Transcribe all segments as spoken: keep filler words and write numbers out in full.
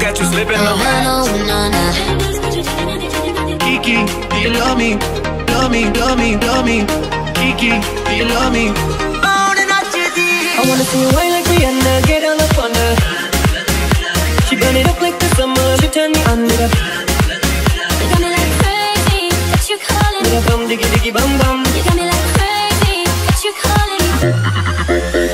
catch you slipping on my Kiki, do you love me? Love me, love me, love me. Kiki, do you love me? I wanna see you wine like Rihanna, get all up on her. She burn it up like the summer, she turn me on it up. You got me like crazy, got you calling me. Bum diggy diggy bum bum. You got me like crazy, got you calling me.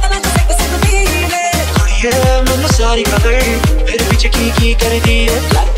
सारी खबर फिर पीछे की की कर दी है।